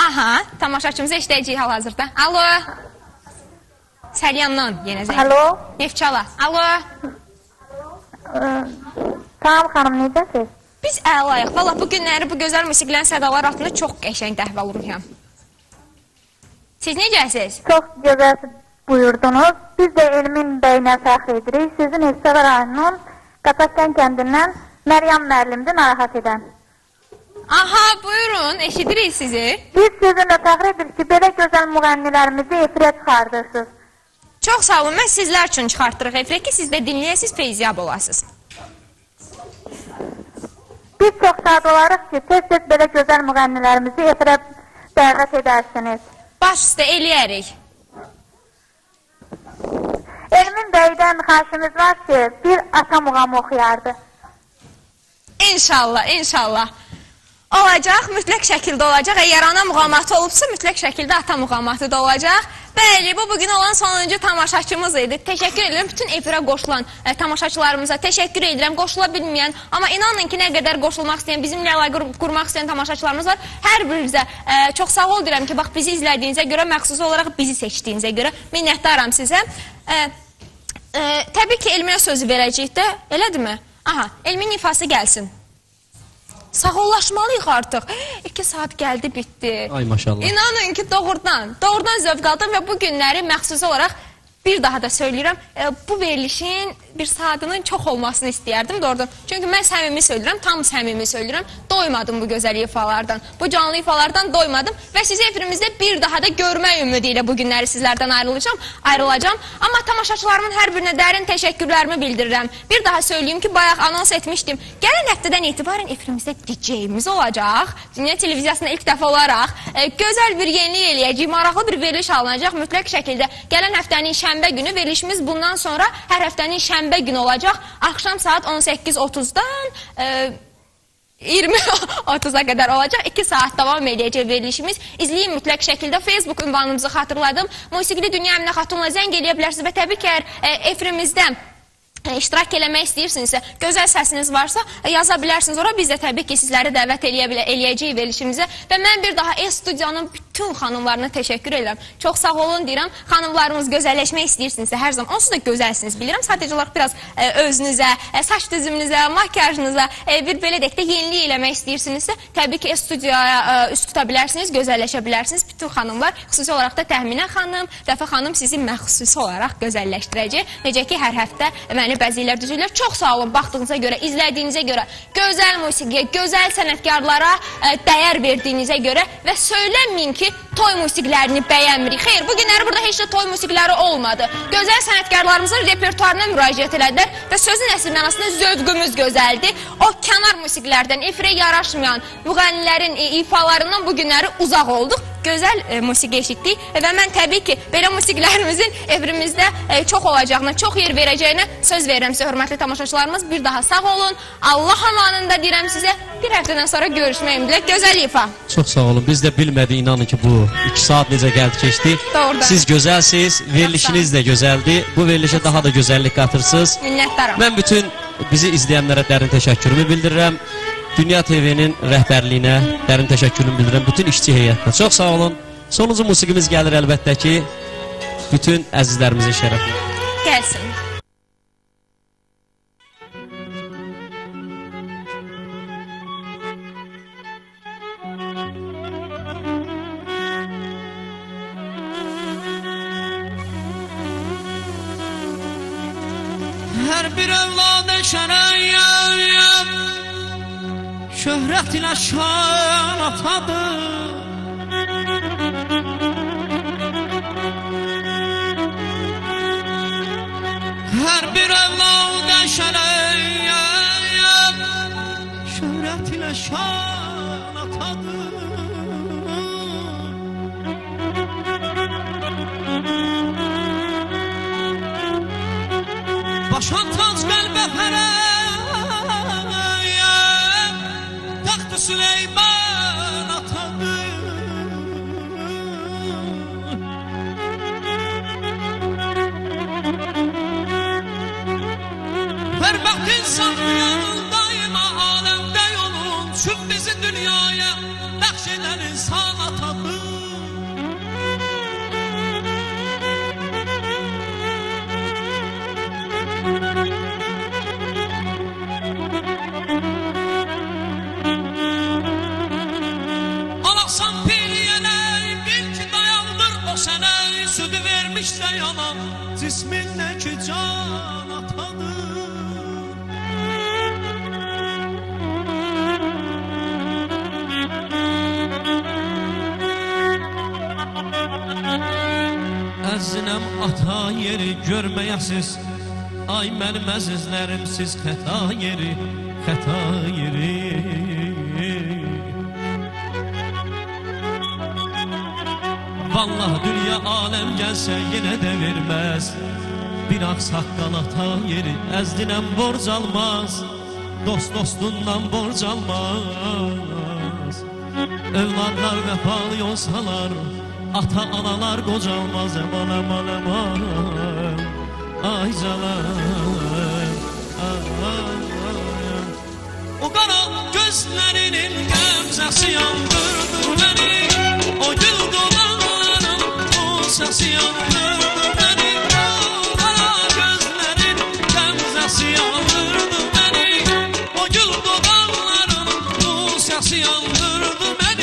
Aha, tamaşaçımızı eşidəcəyik hal-hazırda. Alo. Səlyandan yenə zəng. Alo. Neftçala. Alo. Tamam xanım, necəsiz? Biz əlayıq. Valla bu günləri bu gözəl musiqilərin sədalar altında çox qəşəng dəhvə oluruyam. Siz necəsiz? Çox gözəl buyurdunuz. Biz də Elmin bəyinə fəxr edirik. Sizin Evsəvər rayonunun Qaçaqkən kəndindən Məryəm müəllimdir narahat edən. Aha, buyurun, eşidirik sizi. Biz sizinlə fəxr edirik ki, belə gözəl müğənnilərimizi efirə çıxardırsınız. Çox sağ olun, mən sizlər üçün çıxartdırıq efirə ki, siz də dinləyəsiniz, feyziyab olasınız. Biz çox şad olarıq ki, tez-tez belə gözəl müğənnilərimizi efirə dəvət edərsiniz. Baş üstə eləyərik. Elmin bəydən xahişimiz var ki, bir ata muğamı oxuyardı. İnşallah, inşallah. Olacaq, mütləq şəkildə olacaq. Əgər ana muğamatı olubsa, mütləq şəkildə ata muğamatı da olacaq. Bəli, bu bugün olan sonuncu tamaşaçımız idi. Təşəkkür edirəm bütün efirə qoşulan tamaşaçılarımıza. Təşəkkür edirəm, qoşula bilməyən. Amma inanın ki, nə qədər qoşulmaq istəyən, bizimlə əlaqə qurmaq istəyən tamaşaçılarımız var. Hər birinizə çox sağ ol deyirəm ki, bax, bizi izlədiyinizə görə, məxsusi olaraq bizi seçdiyinizə görə minnətdaram sizə. Təbii ki, Elminə sözü verəcəyik də, elədirmi? Aha, Elmin ifası gəlsin. Sağollaşmalıyıq artıq. 2 saat gəldi, bitdi. Ay maşallah. İnanın ki, doğrudan zövq aldım və bu günləri məxsusi olaraq bir daha da söyləyirəm, bu verilişin bir saatının çox olmasını istəyərdim, doğrudan. Çünki mən səmimi söyləyirəm, tam səmimi söyləyirəm, doymadım bu gözəl ifalardan, bu canlı ifalardan doymadım və sizi efirimizdə bir daha da görmək ümidi ilə bu günləri sizlərdən ayrılacam. Amma tamaşaçılarımın hər birinə dərin təşəkkürlərimi bildirirəm. Bir daha söyləyeyim ki, bayaq anons etmişdim. Gələn həftədən etibarən efirimizdə DJ-imiz olacaq. Dünya televiziyasında ilk dəfə olaraq gözəl bir yenilik eləyəcək, maraqlı bir veriliş alınacaq mütləq şəkildə. Gələn həftənin şənbə günü verilişimiz bundan sonra hər həftənin şənbə günü olacaq. Axşam saat 18:30-dan 20:30-a qədər olacaq. 2 saat davam edəcək verilişimiz. İzləyin mütləq şəkildə. Facebook ünvanımızı xatırladım. Musiqili Dünya Əminə Xatunla zəng eləyə bilərsiniz və təbii ki, efirimizdə iştirak eləmək istəyirsinizsə, gözəl səsiniz varsa yaza bilərsiniz. Ora biz də təbii ki, sizləri dəvət eləyəcəyik verilişimizə və mən bir daha E-Studiyanın bütün xanımlarına təşəkkür edirəm. Çox sağ olun deyirəm. Xanımlarımız gözəlləşmək istəyirsinizsə hər zaman onsuz da gözəlsiniz bilirəm. Sadəcə olaraq biraz özünüzə, saç düzümünüzə, makyajınıza bir belə deyək də yenilik eləmək istəyirsinizsə, təbii ki, E-Studiyaya üst tuta bilərsiniz, gözəlləşə bilərsiniz. Bütün xanımlar, xüsusi olaraq da Təxminə xanım, Vəfa xanım sizi məxsusi olaraq gözəlləşdirəcək. Necə ki, hər həftə məni bəzəklər düzürlər. Çox sağ olun baxdığınıza görə, izlədiyinizə görə, gözəl musiqiyə, gözəl sənətkarlara dəyər verdiyinizə görə və söyləməyin ki, toy musiqilərini bəyənmirik. Xeyr, bu günləri burada heç də toy musiqiləri olmadı. Gözəl sənətkarlarımızın repertuarına müraciət elədilər və sözün əsl mənasında zövqümüz gözəldir. O kənar musiqilərdən, efirə yaraşmayan müğənnilərin ifalarından bu günləri uzaq olduq. Gözəl musiqi eşitdik və mən təbii ki, belə musiqilərimizin efirimizdə çox olacağına, çox yer verəcəyinə söz verirəm sizə, hörmətli tamaşaçılarımız. Bir daha sağ olun. Allah amanında deyirəm sizə. Bir həftədən sonra görüşmək ümidlə. Gözəl ifa. Çox sağ olun. Biz də bilmədik, inanın ki, bu 2 saat necə gəldi keçdi. Doğrudan. Siz gözəlsiniz, verilişiniz də gözəldir. Bu verilişə daha da gözəllik qatırsınız. Minnətdaram. Mən bütün bizi izləyənlərə dərin təşəkkürümü bildirirəm. Dünya TV-nin rəhbərliyinə dərin təşəkkürümü bildirirəm. Bütün işçi heyətinə çox sağ olun. Sonuncu musiqimiz gəlir əlbəttə ki, bütün əzizlərimizin şərəfinə. Gəlsin. Hər bir övlad şərəyyəm şöhrət ilə şan atadır. Hər bir övlad şərəyyəm şöhrət ilə şan atadır. Başan tac qəlbə fərəyəm taxt-ı Süleyman atadır. Hörmət insan daima aləmdə yolun, çün bizi dünyaya bəxş edən insan atadır. Alasan piliyənə, bil ki dayandır o sənə, südü vermişsə yana, cismindəki can atadır. Əzinəm ata yeri görməyəsiz, ay mənim əzizlərim siz xəta yeri, xəta yeri. Vallah dünya aləm gəlsə yenə də verməz, bir ağsaqqal ata yeri, əzdinəm borc almaz, dost dostundan borc almaz. Övladlar vəfalı olsalar, ata analar qocalmaz, aman aman aman, ay canım, o qara gözlərinin qəmzəsi yandırdı məni, o gül dolanların o səsi yandırdı məni, o qara gözlərin qəmzəsi yandırdı məni, o gül dolanların o səsi yandırdı məni.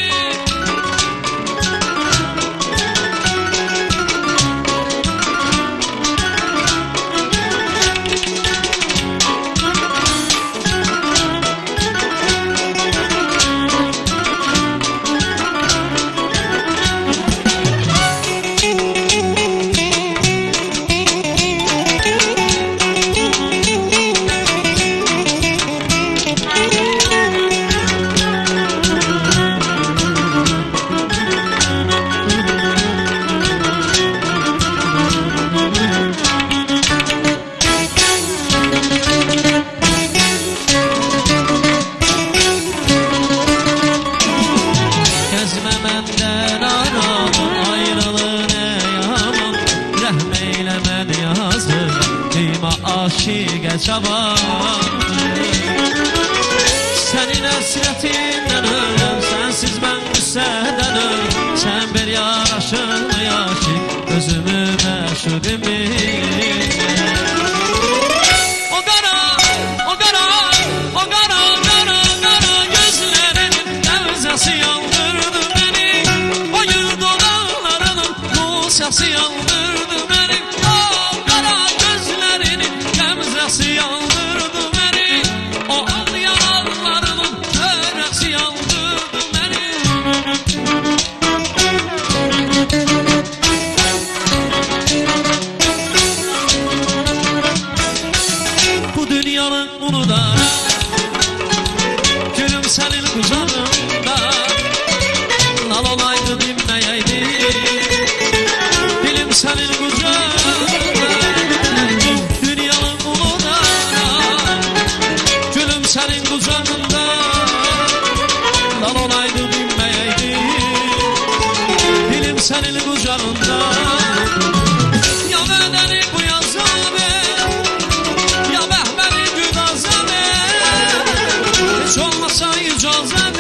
Aşıqə cavan, sənin əsrətindən ölüm, sənsiz mən qüssədən ölüm, sən bir yaraşın yaşıq, özümü məşuqimi. O qara, o qara, o qara, qara, qara gözlərin qəmzəsi yandırdı məni, o gül dodaqlarının bu səsi yandırdı məni, o qara gözlərin qəmzəsi yandırdı məni, o al yanaqlarının törəsi yandırdı məni. Bu dünyanın unudaram, gülüm sənin qucağında, lal olaydı dinməyəydi, dilim sənin qucağında. Dünyanın unudaram, gülüm sənin qucağında, lal olaydı dinməyəydi, dilim sənin qucağında. Ya bədəni bu yazanı, ya bəhbəri güdazanı, heç olmasa icazə